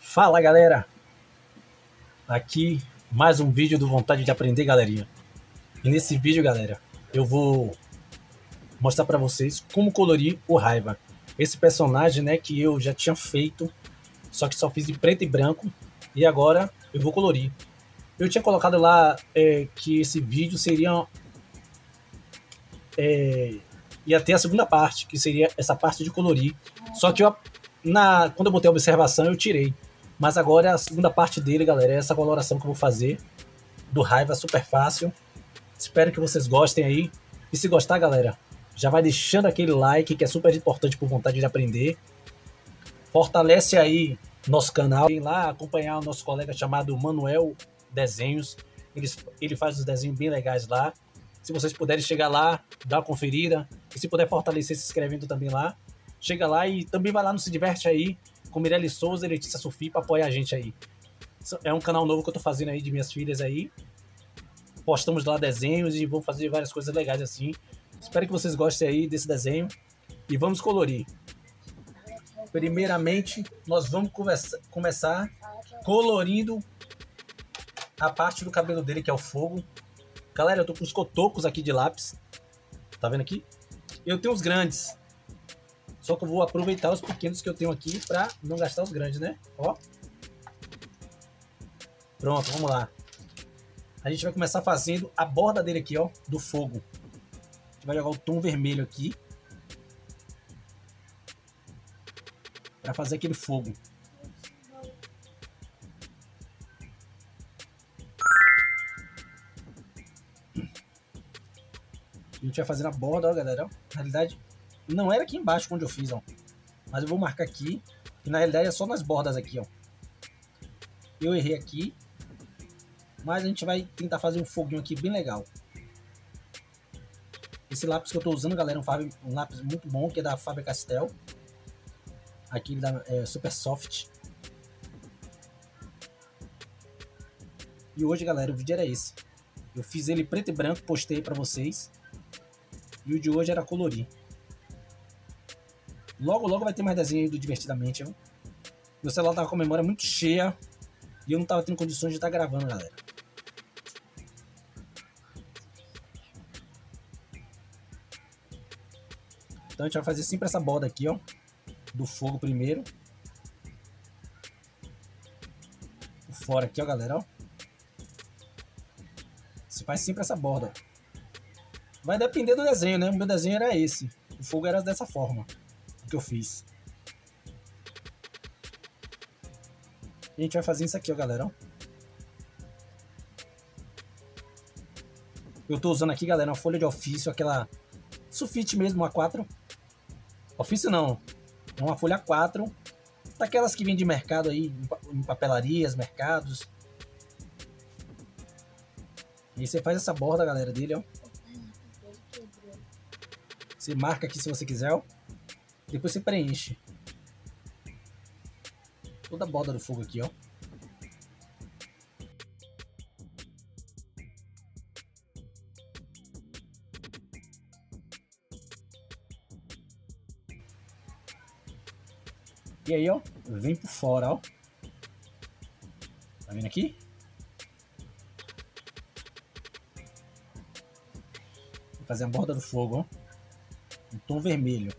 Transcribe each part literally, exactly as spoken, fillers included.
Fala galera, aqui mais um vídeo do Vontade de Aprender, galerinha. E nesse vídeo, galera, eu vou mostrar para vocês como colorir o Raiva. Esse personagem, né, que eu já tinha feito, só que só fiz em preto e branco, e agora eu vou colorir. Eu tinha colocado lá é, que esse vídeo seria é, ia ter a segunda parte, que seria essa parte de colorir. Só que eu, na, quando eu botei a observação, eu tirei. Mas agora a segunda parte dele, galera, é essa coloração que eu vou fazer do Raiva, super fácil. Espero que vocês gostem aí. E se gostar, galera, já vai deixando aquele like, que é super importante por Vontade de Aprender. Fortalece aí nosso canal. Vem lá acompanhar o nosso colega chamado Manuel Desenhos. Ele, ele faz os desenhos bem legais lá. Se vocês puderem chegar lá, dar uma conferida. E se puder fortalecer se inscrevendo também lá. Chega lá e também vai lá no Se Diverte aí, com Mirelle Souza e Letícia Sufi, para apoiar a gente aí. É um canal novo que eu tô fazendo aí de minhas filhas aí. Postamos lá desenhos e vamos fazer várias coisas legais assim. Espero que vocês gostem aí desse desenho. E vamos colorir. Primeiramente, nós vamos conversa, começar colorindo a parte do cabelo dele, que é o fogo. Galera, eu tô com os cotocos aqui de lápis. Tá vendo aqui? Eu tenho os grandes. Só que eu vou aproveitar os pequenos que eu tenho aqui para não gastar os grandes, né? Ó. Pronto, vamos lá. A gente vai começar fazendo a borda dele aqui, ó, do fogo. A gente vai jogar o tom vermelho aqui. Para fazer aquele fogo. A gente vai fazer a borda, ó, galera. Ó. Na realidade, não era aqui embaixo onde eu fiz, ó. Mas eu vou marcar aqui. E na realidade é só nas bordas aqui, ó. Eu errei aqui. Mas a gente vai tentar fazer um foguinho aqui bem legal. Esse lápis que eu tô usando, galera, é um, um lápis muito bom, que é da Faber-Castell. Aqui ele dá, é super soft. E hoje, galera, o vídeo era esse. Eu fiz ele preto e branco, postei pra vocês. E o de hoje era colorir. Logo, logo vai ter mais desenho aí do Divertidamente, viu? Meu celular tava com a memória muito cheia e eu não tava tendo condições de estar gravando, galera. Então a gente vai fazer sempre essa borda aqui, ó. Do fogo primeiro. Por fora aqui, ó, galera, ó. Você faz sempre essa borda. Vai depender do desenho, né? O meu desenho era esse. O fogo era dessa forma. Que eu fiz. E a gente vai fazer isso aqui, ó, galera. Ó. Eu tô usando aqui, galera, uma folha de ofício, aquela sulfite mesmo, A quatro. Ofício não, é uma folha A quatro, daquelas que vêm de mercado aí, em papelarias, mercados. E você faz essa borda, galera, dele, ó. Você marca aqui se você quiser, ó. Depois você preenche toda a borda do fogo aqui, ó. E aí, ó, vem por fora, ó. Tá vendo aqui? Vou fazer a borda do fogo, ó. Um tom vermelho.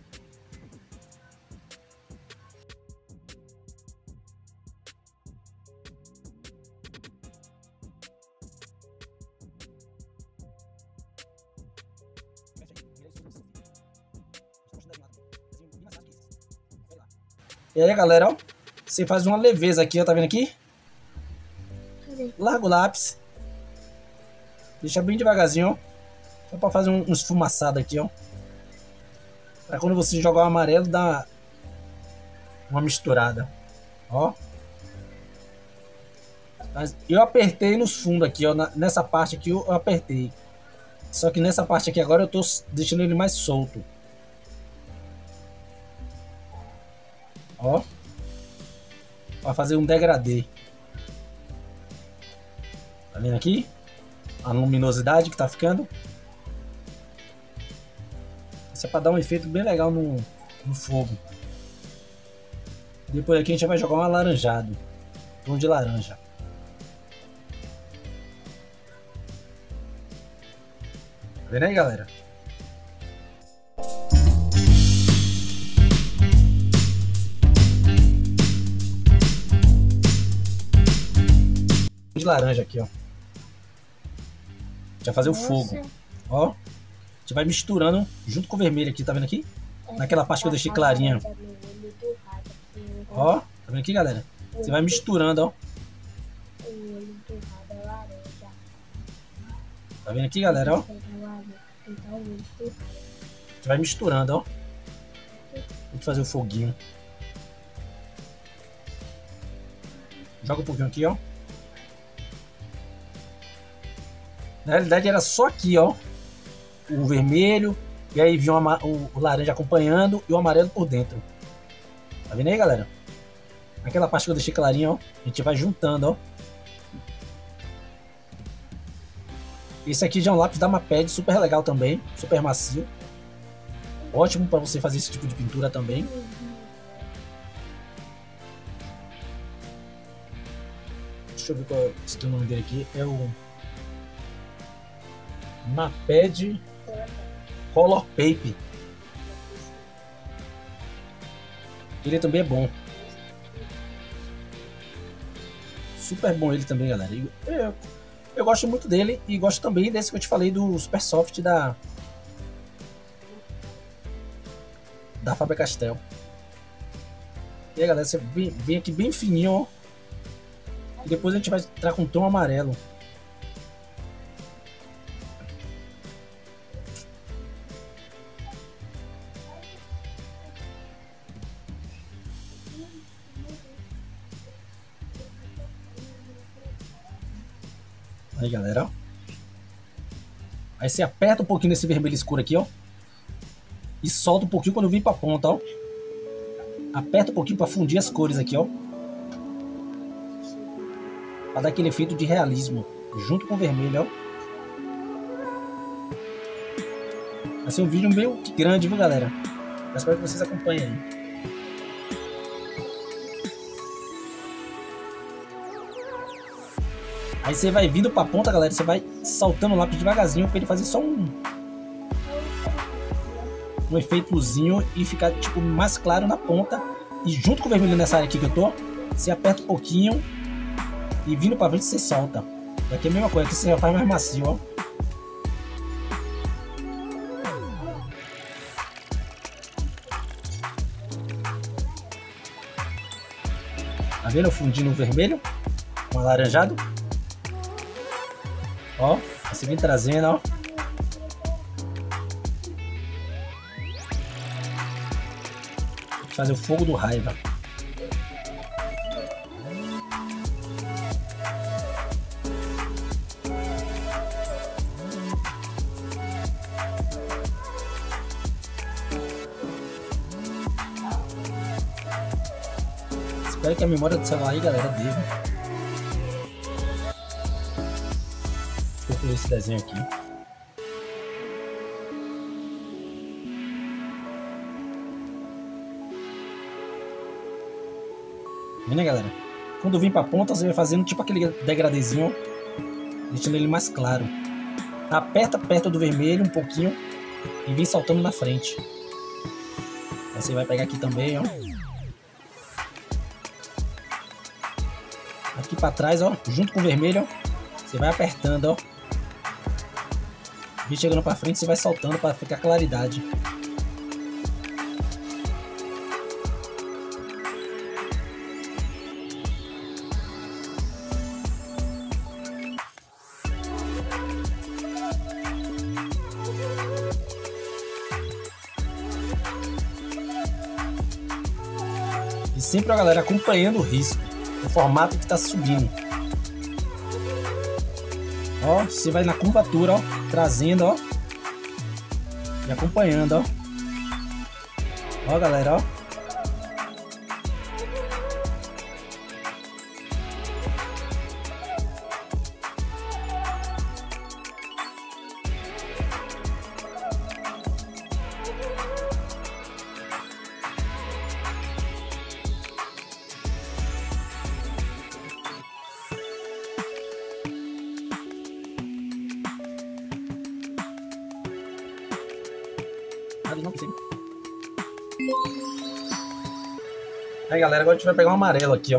E aí, galera, ó, você faz uma leveza aqui, ó, tá vendo aqui? Larga o lápis. Deixa bem devagarzinho, ó. Só pra fazer um, um esfumaçado aqui, ó. Pra quando você jogar o amarelo, dar uma misturada. Ó. Mas eu apertei nos fundos aqui, ó. Nessa parte aqui eu apertei. Só que nessa parte aqui agora eu tô deixando ele mais solto. Ó, vai fazer um degradê. Tá vendo aqui? A luminosidade que tá ficando. Isso é para dar um efeito bem legal no, no fogo. Depois aqui a gente vai jogar um alaranjado. Um de laranja. Tá vendo aí, galera? De laranja aqui, ó. A gente vai fazer Nossa. o fogo. Ó. A gente vai misturando junto com o vermelho aqui, tá vendo aqui? Naquela parte que eu deixei clarinha. Ó, tá vendo aqui, galera? Você vai misturando, ó. Tá vendo aqui, galera, ó? A gente vai misturando, ó. Vamos fazer o foguinho. Joga um pouquinho aqui, ó. Na realidade era só aqui, ó. O vermelho. E aí vinha o, o laranja acompanhando e o amarelo por dentro. Tá vendo aí, galera? Aquela parte que eu deixei clarinha, ó. A gente vai juntando, ó. Esse aqui já é um lápis da Maped, super legal também. Super macio. Ótimo para você fazer esse tipo de pintura também. Deixa eu ver qual é o nome dele aqui. É o Maped Color Paper. Ele também é bom. Super bom ele também, galera. Eu, eu gosto muito dele e gosto também desse que eu te falei do Super Soft da da Faber-Castell. E aí, galera, você vem, vem aqui bem fininho, ó. E depois a gente vai entrar com um tom amarelo. Aí, galera, ó. Aí você aperta um pouquinho nesse vermelho escuro aqui, ó. E solta um pouquinho quando vir pra ponta, ó. Aperta um pouquinho pra fundir as cores aqui, ó. Pra dar aquele efeito de realismo. Junto com o vermelho, ó. Vai ser um vídeo meio grande, viu, galera? Eu espero que vocês acompanhem aí. Aí você vai vindo pra ponta, galera, você vai saltando o lápis devagarzinho pra ele fazer só um um efeitozinho e ficar tipo mais claro na ponta. E junto com o vermelho nessa área aqui que eu tô, você aperta um pouquinho e vindo pra frente você solta. Aqui é a mesma coisa, aqui você já faz mais macio, ó. Tá vendo eu fundindo o vermelho com alaranjado? Ó, você vem trazendo, ó. Fazer o fogo do raiva. Espero que a memória do celular aí, galera, dê. Vou fazer esse desenho aqui. Vendo, né, galera? Quando vem pra ponta, você vai fazendo tipo aquele degradezinho, deixando ele mais claro. Aperta perto do vermelho um pouquinho e vem saltando na frente. Aí você vai pegar aqui também, ó. Aqui pra trás, ó, junto com o vermelho, ó. Você vai apertando, ó. Vem chegando pra frente, você vai saltando para ficar claridade. E sempre a galera acompanhando o risco, o formato que tá subindo. Ó, você vai na curvatura, ó, trazendo, ó, e acompanhando, ó. Ó, galera, ó. não sei. Aí galera, agora a gente vai pegar um amarelo aqui, ó.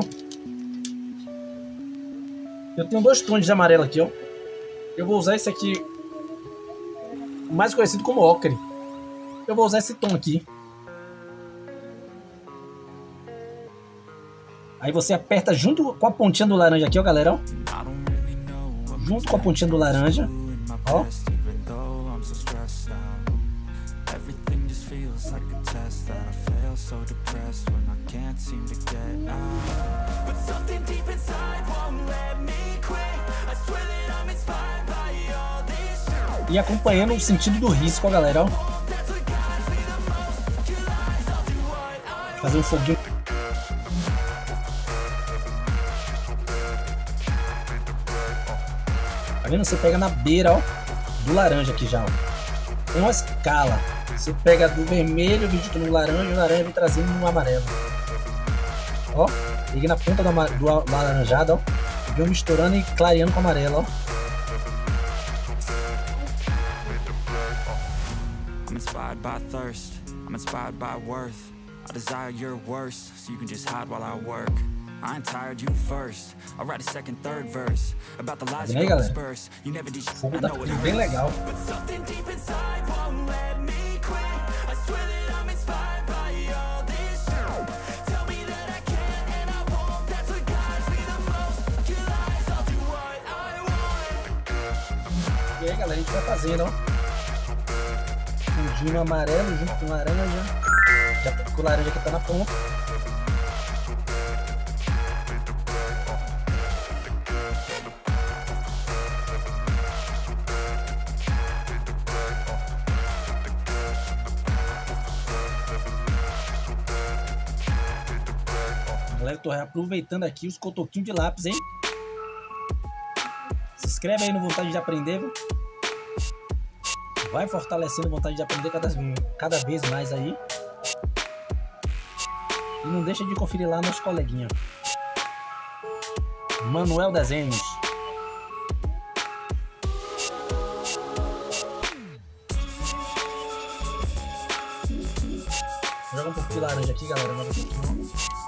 Eu tenho dois tons de amarelo aqui, ó. Eu vou usar esse aqui, mais conhecido como ocre. Eu vou usar esse tom aqui. Aí você aperta junto com a pontinha do laranja aqui, ó, galera, ó. Junto com a pontinha do laranja, ó. E acompanhando o sentido do risco, ó, galera, ó. Fazer um foguinho. Tá vendo? Você pega na beira, ó, do laranja aqui já, ó. Tem uma escala. Você pega do vermelho, vindo no laranja, e o laranja vem trazendo no amarelo. Ó, peguei na ponta do, do laranjado, ó. Vem misturando e clareando com o amarelo, ó. I'm inspired by thirst, I'm inspired by worth. I desire your worst, so you can just hide while I work. I ain't tired, you first. I'll write a second, third verse about the lies you disperse. You never did. O fogo tá ficando bem legal. E aí, galera, a gente vai fazendo, ó. Fundinho amarelo junto com laranja. Já com o laranja que tá na ponta. Galera, tô reaproveitando aqui os cotoquinhos de lápis, hein? Se inscreve aí no Vontade de Aprender, viu? Vai fortalecendo a vontade de aprender cada, cada vez mais aí. E não deixa de conferir lá nosso coleguinha Manuel Desenhos. Vou jogar um pouco de laranja aqui, galera. Mais um pouquinho.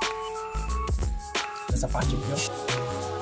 Essa parte aqui, ó.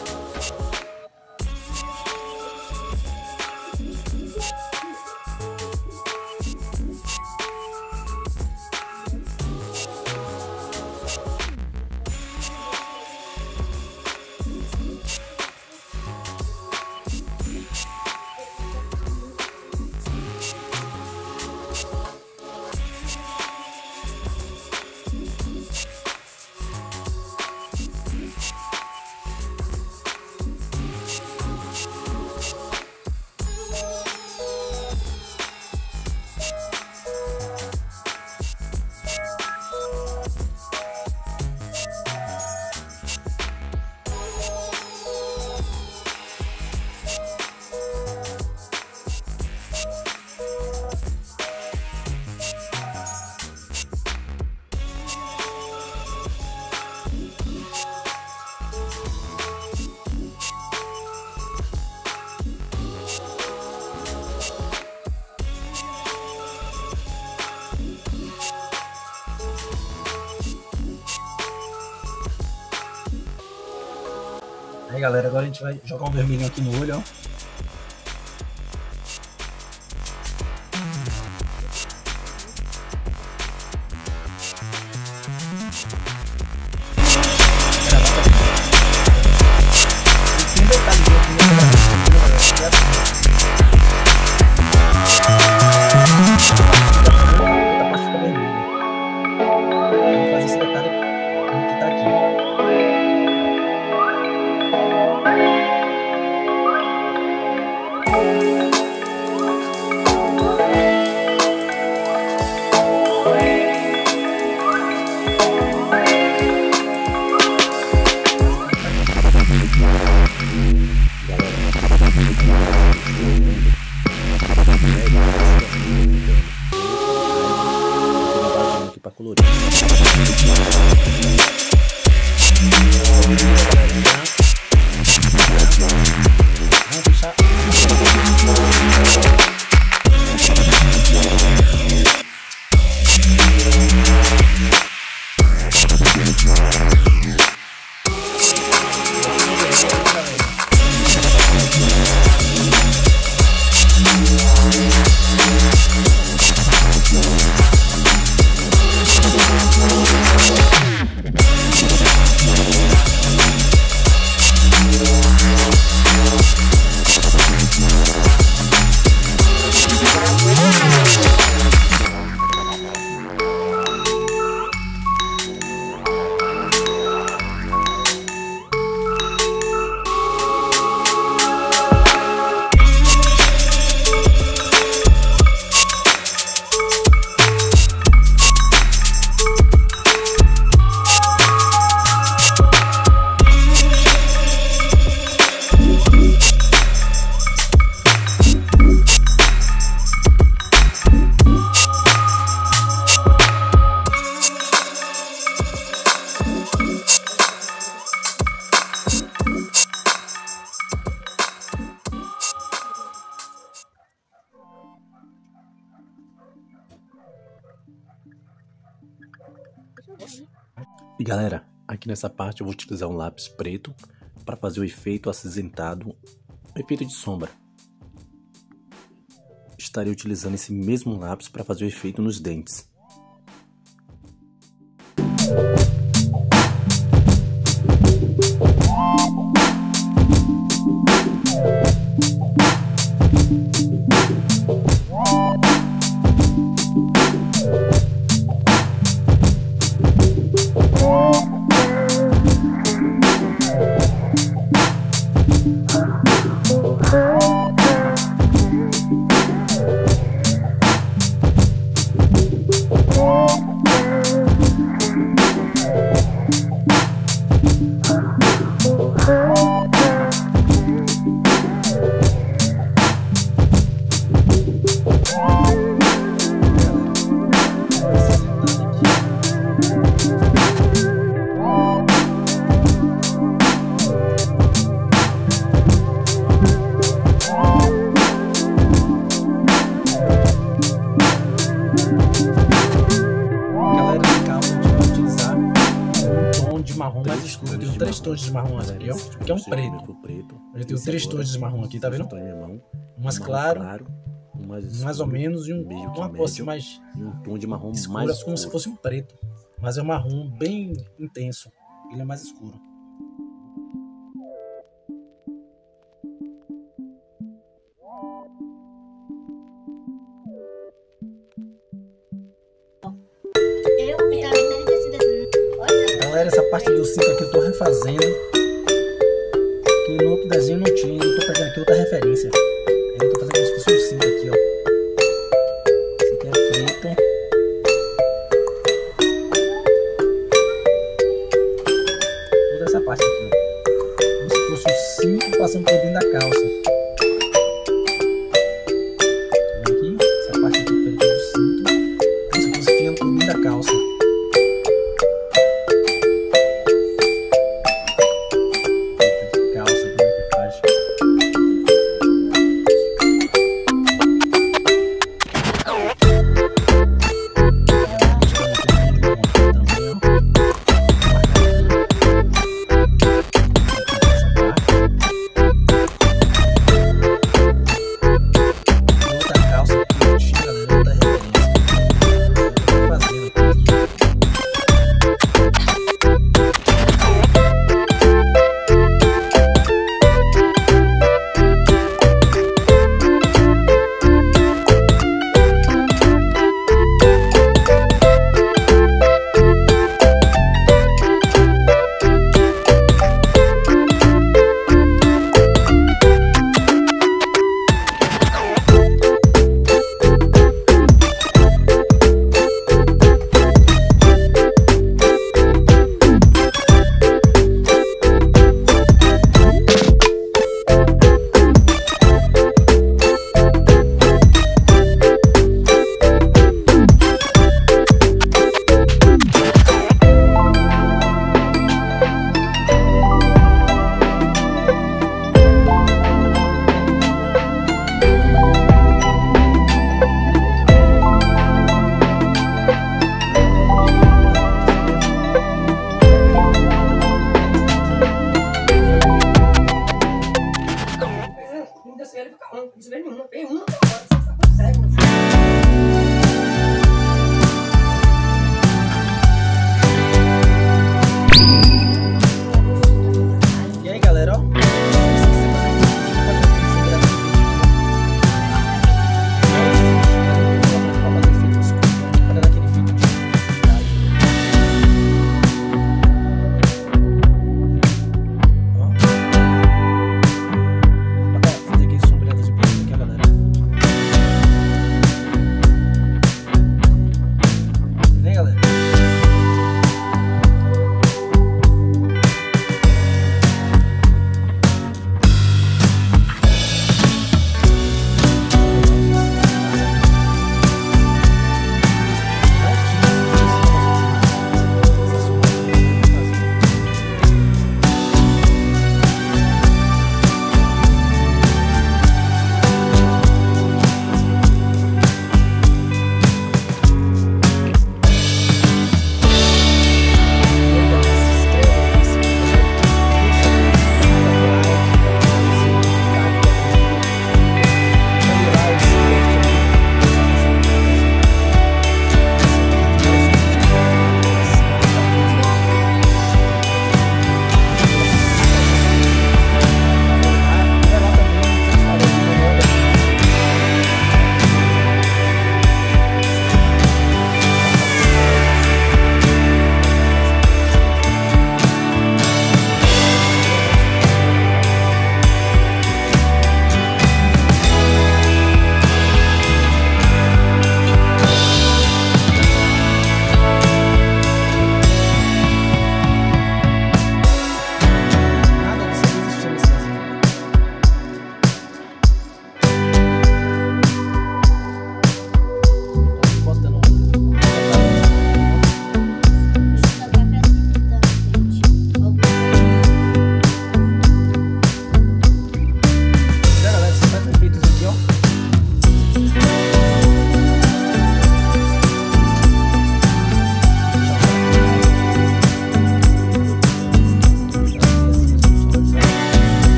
Aí, galera, agora a gente vai jogar um vermelhinho aqui no olho, ó. Vamos fazer esse detalhe que tá aqui. Galera, aqui nessa parte eu vou utilizar um lápis preto para fazer o efeito acinzentado, o efeito de sombra. Estarei utilizando esse mesmo lápis para fazer o efeito nos dentes. Marrom mais escuro. Eu tenho três tons de marrom aqui, ó, que é um preto. Eu tenho três tons de marrom aqui, tá vendo? Um mais claro, mais ou menos, e um, uma cor assim mais um tom de marrom escura, mais como escuro. se fosse um preto. Mas é um marrom bem intenso. Ele é mais escuro. Galera, essa parte do cinto aqui eu tô refazendo, que no outro desenho não tinha. Eu tô pegando aqui outra referência. Eu tô fazendo como se fosse um cinto aqui, ó. Esse aqui é preto. Toda essa parte aqui, ó, como se fosse um cinto passando por dentro da calça.